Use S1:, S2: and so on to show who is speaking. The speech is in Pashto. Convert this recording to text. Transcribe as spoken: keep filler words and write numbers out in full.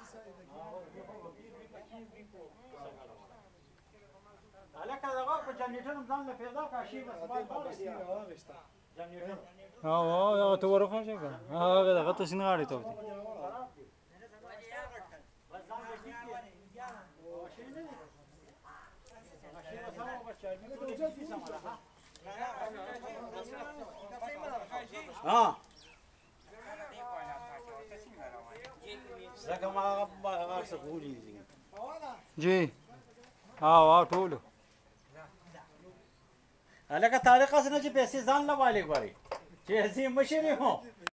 S1: هلکه دغه په جنریټر هم ځان له پیدا کا شي بس جنریټر
S2: او او ته ورخه شي که هغه دغه ته سین غاړې ته وتی
S1: ها زکه ما هغه څه ګولې دي
S2: جی او او ټولو
S1: هلکه طارق اسنه چې پیسې ځان له والي غواړي چې زه مشر یم